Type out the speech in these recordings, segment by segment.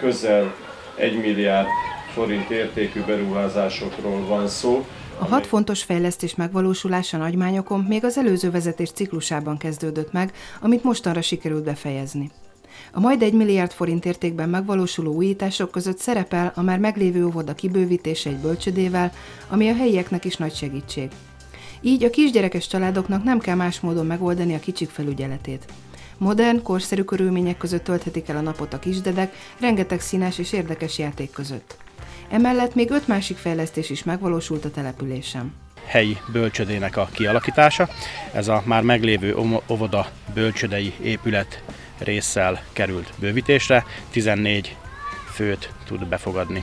közel 1 milliárd forint értékű beruházásokról van szó. A 6 fontos fejlesztés megvalósulása Nagymányokon még az előző vezetés ciklusában kezdődött meg, amit mostanra sikerült befejezni. A majd 1 milliárd forint értékben megvalósuló újítások között szerepel a már meglévő óvoda kibővítése egy bölcsödével, ami a helyieknek is nagy segítség. Így a kisgyerekes családoknak nem kell más módon megoldani a kicsik felügyeletét. Modern, korszerű körülmények között tölthetik el a napot a kisdedek, rengeteg színes és érdekes játék között. Emellett még 5 másik fejlesztés is megvalósult a településen. Helyi bölcsödének a kialakítása. Ez a már meglévő óvoda bölcsödei épület résszel került bővítésre, 14 főt tud befogadni.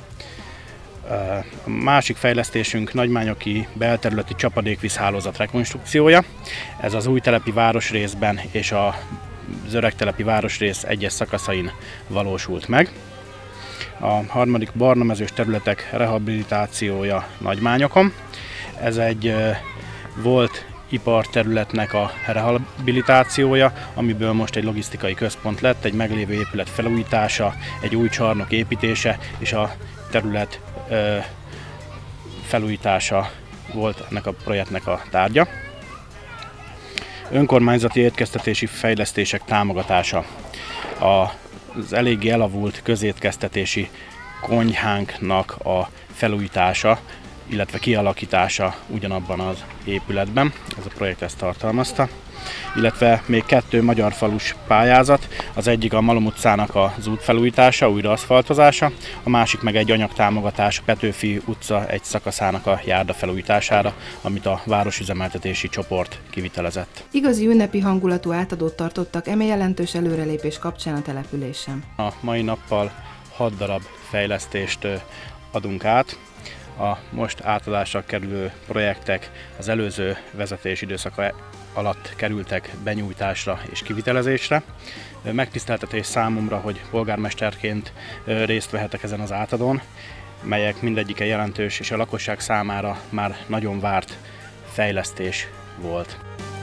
A másik fejlesztésünk nagymányoki belterületi csapadékvízhálózat rekonstrukciója. Ez az új telepi városrészben és az öreg telepi városrész egyes szakaszain valósult meg. A harmadik barnamezős területek rehabilitációja Nagymányokon. Ez egy volt iparterületnek a rehabilitációja, amiből most egy logisztikai központ lett, egy meglévő épület felújítása, egy új csarnok építése és a terület felújítása volt ennek a projektnek a tárgya. Önkormányzati étkeztetési fejlesztések támogatása. Az eléggé elavult közétkeztetési konyhánknak a felújítása, illetve kialakítása ugyanabban az épületben, ez a projekt ezt tartalmazta, illetve még 2 magyar falus pályázat, az egyik a Malom utcának az útfelújítása, újraaszfaltozása, a másik meg egy anyagtámogatás a Petőfi utca egy szakaszának a járda felújítására, amit a városüzemeltetési csoport kivitelezett. Igazi ünnepi hangulatú átadót tartottak eme jelentős előrelépés kapcsán a településen. A mai nappal 6 darab fejlesztést adunk át. A most átadásra kerülő projektek az előző vezetés időszaka alatt kerültek benyújtásra és kivitelezésre. Megtiszteltetés számomra, hogy polgármesterként részt vehetek ezen az átadón, melyek mindegyike jelentős és a lakosság számára már nagyon várt fejlesztés volt.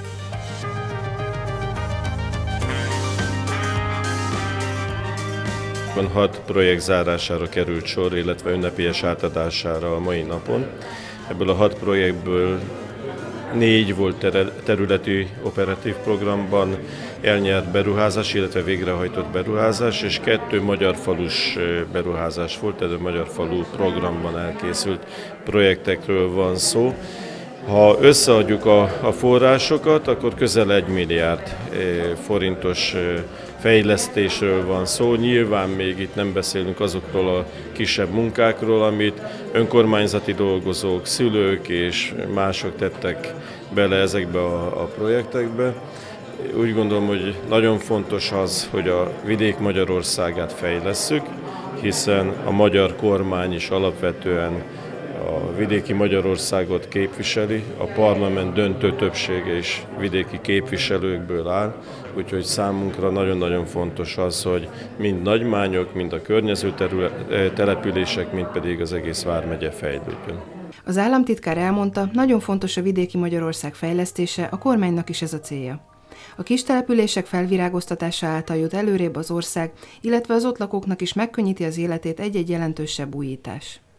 6 projekt zárására került sor, illetve ünnepélyes átadására a mai napon. Ebből a 6 projektből 4 volt területi operatív programban elnyert beruházás, illetve végrehajtott beruházás, és 2 magyar falus beruházás volt, tehát a magyar falu programban elkészült projektekről van szó. Ha összeadjuk a forrásokat, akkor közel 1 milliárd forintos fejlesztésről van szó. Nyilván még itt nem beszélünk azokról a kisebb munkákról, amit önkormányzati dolgozók, szülők és mások tettek bele ezekbe a projektekbe. Úgy gondolom, hogy nagyon fontos az, hogy a vidék Magyarországát fejlesszük, hiszen a magyar kormány is alapvetően a vidéki Magyarországot képviseli, a parlament döntő többsége is vidéki képviselőkből áll, úgyhogy számunkra nagyon-nagyon fontos az, hogy mind Nagymányok, mind a környező települések, mind pedig az egész vármegye fejlődjön. Az államtitkár elmondta, nagyon fontos a vidéki Magyarország fejlesztése, a kormánynak is ez a célja. A kis települések felvirágoztatása által jut előrébb az ország, illetve az ott lakóknak is megkönnyíti az életét egy-egy jelentősebb újítás.